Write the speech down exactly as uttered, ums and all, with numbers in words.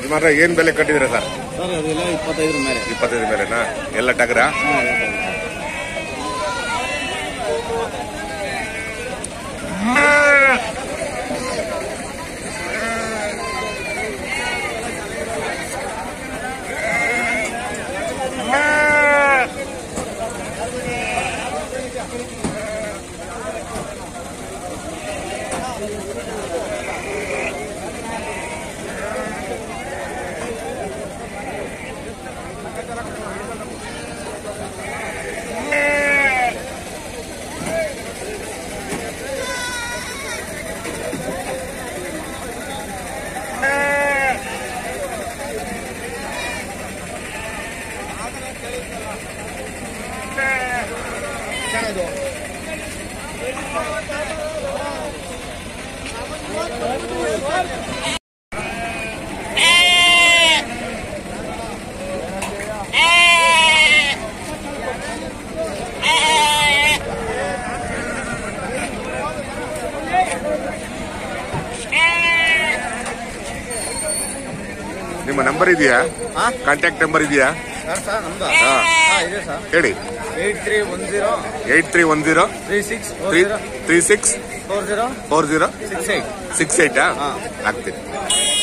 ಸುಮಾರು ಏನ್ ಬೆಲೆ ಕಟ್ಟಿದಿರ ಸರ್? ಸರ್ ಅದೆಲ್ಲ ಇಪ್ಪತ್ತೈದು ಮೇಲೆ. ಇಪ್ಪತ್ತೈದು ಮೇಲೆನಾ? ಎಲ್ಲ ಟಗರ? ನಿಮ್ಮ ನಂಬರ್ ಇದೆಯಾ? ಕಾಂಟ್ಯಾಕ್ಟ್ ನಂಬರ್ ಇದೆಯಾ? ಹೇಳಿ. Eight three one zero eight three one zero three six three six four zero four zero six eight six ಏಟಾ? ಹಾಕ್ತೀನಿ.